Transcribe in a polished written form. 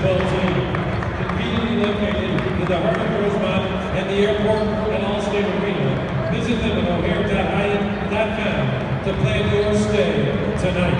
basketball team, conveniently located in the heart of Rosemont and the airport and Allstate Arena. Visit them at o'hare.hyatt.com to plan your stay tonight.